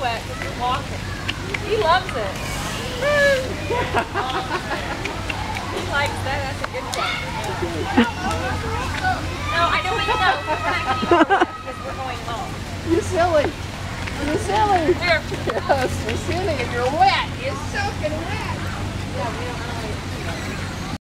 wet because you're walking. He loves it. He likes that. That's a good one. No, I know what you know. We're not getting over that because we're going home. You silly. You silly. Here. Yes, you're silly and you're wet. You're soaking wet. Yeah, we don't know.